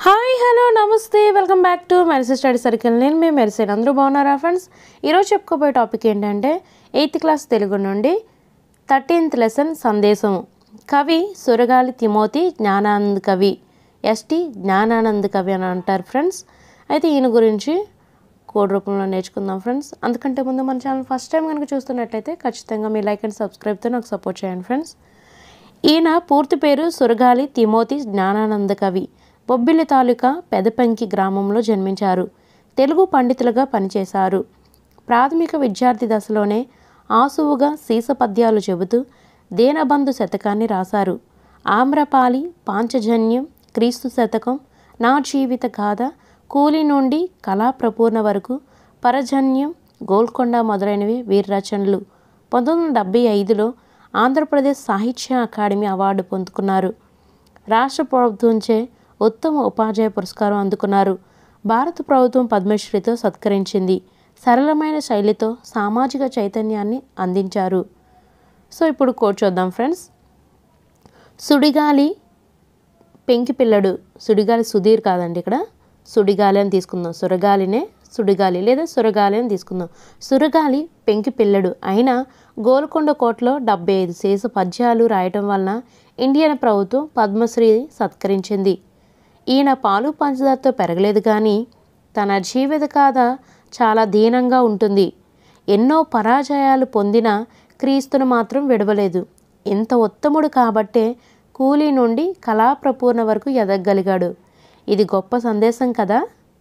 Hi hello నమస్తే welcome back to Merisi study circle. నేను మీ మెరిసీ. అందరూ బాగున్నారా ఫ్రెండ్స్? ఈరోజు చెప్పుకోబోయే టాపిక్ ఏంటంటే 8th క్లాస్ తెలుగు నుండి 13th లెసన్ సందేశం. కవి సురగాలి తిమోతి జ్ఞానానంద్ కవి, S.T. జ్ఞానానంద్ కవి అని అంటారు ఫ్రెండ్స్. అయితే ఈయన గురించి కోడ్ రూపంలో నేర్చుకుందాం ఫ్రెండ్స్. అందుకంటే ముందు మన ఛానల్ ఫస్ట్ టైం కనుక చూస్తున్నట్లయితే ఖచ్చితంగా మీ లైక్ అండ్ సబ్స్క్రైబ్తో నాకు సపోర్ట్ చేయండి ఫ్రెండ్స్. ఈయన పూర్తి పేరు సురగాలి తిమోతి జ్ఞానానంద కవి. బొబ్బిలి తాలూకా పెదపెంకి గ్రామంలో జన్మించారు. తెలుగు పండితులుగా పనిచేశారు. ప్రాథమిక విద్యార్థి దశలోనే ఆసువుగా సీసపద్యాలు చెబుతూ దేనబంధు శతకాన్ని రాశారు. ఆమ్రపాలి, పాంచజన్యం, క్రీస్తు శతకం, నా జీవిత గాథ, కూలి నుండి కళాప్రపూర్ణ వరకు, పరజన్యం, గోల్కొండ మొదలైనవి వీరి రచనలు. 1975లో ఆంధ్రప్రదేశ్ సాహిత్య అకాడమీ అవార్డు పొందుకున్నారు. రాష్ట్ర ప్రభుత్వంచే ఉత్తమ ఉపాధ్యాయ పురస్కారం అందుకున్నారు. భారత ప్రభుత్వం పద్మశ్రీతో సత్కరించింది. సరళమైన శైలితో సామాజిక చైతన్యాన్ని అందించారు. సో ఇప్పుడు కోట్ చూద్దాం ఫ్రెండ్స్. సుడిగాలి పెంకి పిల్లడు, సుడిగాలి సుధీర్ కాదండి, ఇక్కడ సుడిగాలి అని తీసుకుందాం. సురగాలినే సుడిగాలి లేదా సురగాలి అని తీసుకుందాం. సురగాలి పెంకి పిల్లడు అయినా గోల్కొండ కోటలో 75 శేష పద్యాలు రాయటం వలన ఇండియన్ ప్రభుత్వం పద్మశ్రీ సత్కరించింది. ఈయన పాలు పంచదారతో పెరగలేదు కానీ తన జీవిత గాథ చాలా దీనంగా ఉంటుంది. ఎన్నో పరాజయాలు పొందిన క్రీస్తును మాత్రం విడవలేదు. ఇంత ఉత్తముడు కాబట్టే కూలీ నుండి కళాప్రపూర్ణ వరకు ఎదగగలిగాడు. ఇది గొప్ప సందేశం కదా.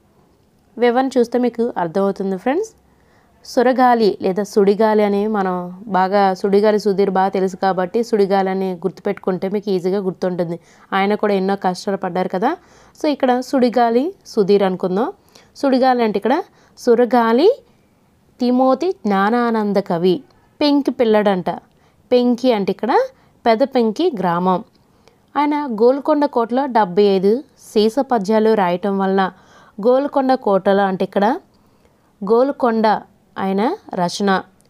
వివరణ చూస్తే మీకు అర్థమవుతుంది ఫ్రెండ్స్. సురగాలి లేదా సుడిగాలి అని మనం బాగా సుడిగాలి సుధీర్ బాగా తెలుసు కాబట్టి సుడిగాలి అని గుర్తుపెట్టుకుంటే మీకు ఈజీగా గుర్తుంటుంది. ఆయన కూడా ఎన్నో కష్టాలు పడ్డారు కదా. సో ఇక్కడ సుడిగాలి సుధీర్ అనుకుందాం. సుడిగాలి అంటే ఇక్కడ సురగాలి తిమోతి జ్ఞానానంద కవి. పెంకి పిల్లడంట. పెంకి అంటే ఇక్కడ పెదపెంకి గ్రామం. ఆయన గోల్కొండ కోటలో 75 సీస పద్యాలు రాయటం వలన, గోల్కొండ కోటలో అంటే ఇక్కడ గోల్కొండ ఆయన రచన.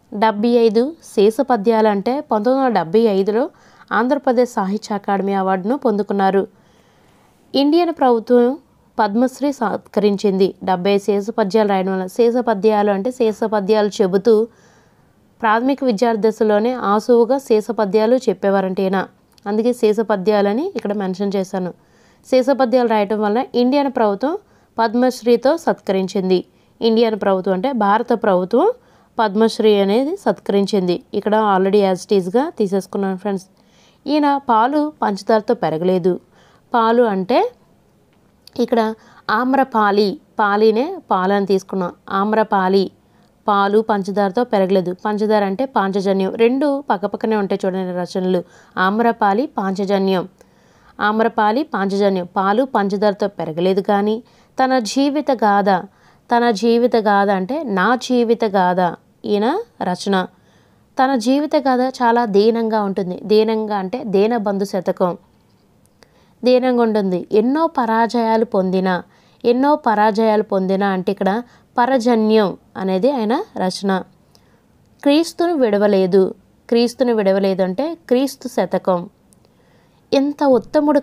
75 శేష పద్యాలు అంటే 1975లో ఆంధ్రప్రదేశ్ సాహిత్య అకాడమీ అవార్డును పొందుకున్నారు. ఇండియన్ ప్రభుత్వం పద్మశ్రీ సత్కరించింది. 75 శేష పద్యాలు రాయడం వల్ల. శేష పద్యాలు అంటే శేష పద్యాలు చెబుతూ ప్రాథమిక విద్యార్థి దశలోనే ఆసువుగా శేష పద్యాలు చెప్పేవారంటే ఈయన. అందుకే శేష పద్యాలని ఇక్కడ మెన్షన్ చేశాను. శేష పద్యాలు రాయటం వల్ల ఇండియన్ ప్రభుత్వం పద్మశ్రీతో సత్కరించింది. ఇండియన్ ప్రభుత్వం అంటే భారత ప్రభుత్వం పద్మశ్రీ అనేది సత్కరించింది. ఇక్కడ ఆల్రెడీ S.T.గా తీసేసుకున్నాను ఫ్రెండ్స్. ఈయన పాలు పంచదారతో పెరగలేదు. పాలు అంటే ఇక్కడ ఆమ్రపాలి, పాలినే పాలని తీసుకున్నాం. ఆమ్రపాలి, పాలు పంచదారతో పెరగలేదు. పంచదార అంటే పాంచజన్యం. రెండు పక్కపక్కనే ఉంటాయి చూడండి రచనలు. ఆమ్రపాలి, పాంచజన్యం. ఆమ్రపాలి, పాంచజన్యం. పాలు పంచదారతో పెరగలేదు కానీ తన జీవిత గాథ, తన జీవిత గాథ అంటే నా జీవిత గాథ ఈయన రచన. తన జీవిత గాథ చాలా దీనంగా ఉంటుంది. దీనంగా అంటే దేనబంధు శతకం. దీనంగా ఉంటుంది. ఎన్నో పరాజయాలు పొందిన అంటే ఇక్కడ పరజన్యం అనేది ఆయన రచన. క్రీస్తును విడవలేదు అంటే క్రీస్తు శతకం. ఇంత ఉత్తముడు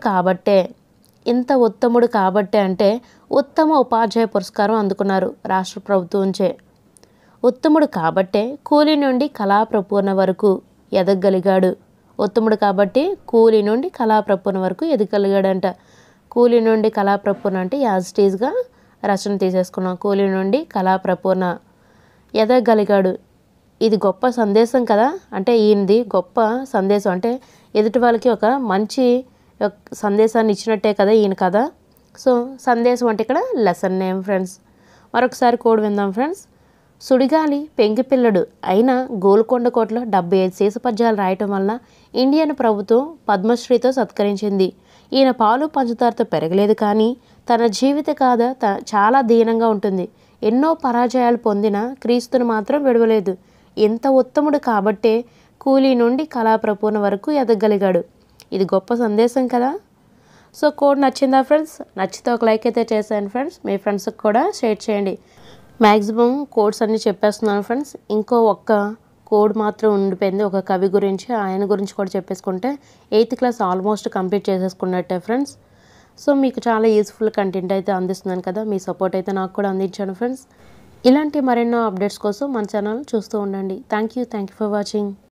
కాబట్టే అంటే ఉత్తమ ఉపాధ్యాయ పురస్కారం అందుకున్నారు రాష్ట్ర ప్రభుత్వంచే. ఉత్తముడు కాబట్టే కూలి నుండి కళాప్రపూర్ణ వరకు ఎదగగలిగాడు. ఉత్తముడు కాబట్టి కూలి నుండి కళాప్రపూర్ణ వరకు ఎదగగలిగాడంట. కూలి నుండి కళాప్రపూర్ణ అంటే S.T.గా రచన తీసేసుకున్నాం. కూలి నుండి కళాప్రపూర్ణ ఎదగగలిగాడు. ఇది గొప్ప సందేశం కదా. అంటే ఈయనది గొప్ప సందేశం. అంటే ఎదుటి వాళ్ళకి ఒక మంచి సందేశాన్ని ఇచ్చినట్టే కదా ఈయన కదా. సో సందేశం అంటే ఇక్కడ లెసన్ నేమ్ ఫ్రెండ్స్. మరొకసారి కోడ్ విందాం ఫ్రెండ్స్. సుడిగాలి పెంకి పిల్లడు అయినా గోల్కొండ కోటలో 75 శేష పద్యాలు రాయటం వల్ల ఇండియన్ ప్రభుత్వం పద్మశ్రీతో సత్కరించింది. ఈయన పాలు పంచదారతో పెరగలేదు కానీ తన జీవిత గాథ చాలా దీనంగా ఉంటుంది. ఎన్నో పరాజయాలు పొందిన క్రీస్తును మాత్రం విడవలేదు. ఎంత ఉత్తముడు కాబట్టే కూలీ నుండి కళాప్రపూర్ణ వరకు ఎదగగలిగాడు. ఇది గొప్ప సందేశం కదా. సో కోడ్ నచ్చిందా ఫ్రెండ్స్? నచ్చితే ఒక లైక్ అయితే చేశాను ఫ్రెండ్స్. మీ ఫ్రెండ్స్కి కూడా షేర్ చేయండి. మ్యాక్సిమం కోడ్స్ అన్నీ చెప్పేస్తున్నాను ఫ్రెండ్స్. ఇంకో ఒక్క కోడ్ మాత్రం ఉండిపోయింది ఒక కవి గురించి. ఆయన గురించి కూడా చెప్పేసుకుంటే 8th క్లాస్ ఆల్మోస్ట్ కంప్లీట్ చేసేసుకున్నట్టే ఫ్రెండ్స్. సో మీకు చాలా యూస్ఫుల్ కంటెంట్ అయితే అందిస్తున్నాను కదా, మీ సపోర్ట్ అయితే నాకు కూడా అందించాను ఫ్రెండ్స్. ఇలాంటి మరెన్నో అప్డేట్స్ కోసం మన ఛానల్ చూస్తూ ఉండండి. Thank you for watching.